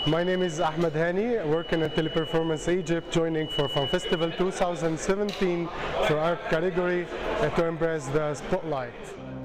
My name is Ahmed Hani, working at Teleperformance Egypt, joining for Film Festival 2017 for our category to embrace the spotlight.